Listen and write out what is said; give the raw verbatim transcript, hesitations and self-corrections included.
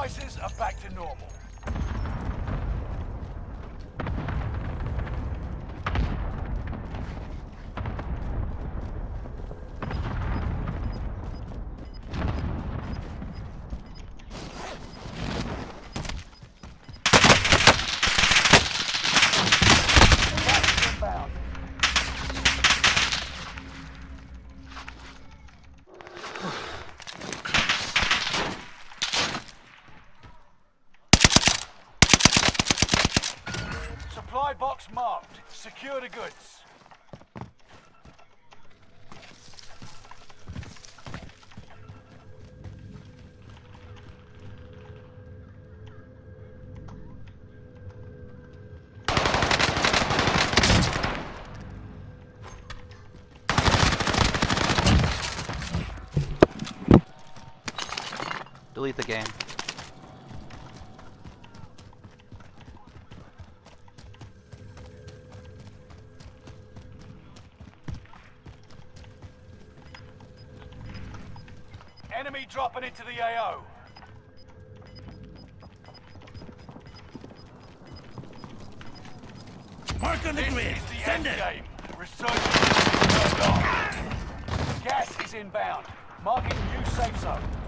prices are back to normal. Supply box marked. Secure the goods. Delete the game. Enemy dropping into the A O. Mark on the This grid. is the Send end it. game. Resurgence is turned on. Gas is inbound. Marking new safe zone.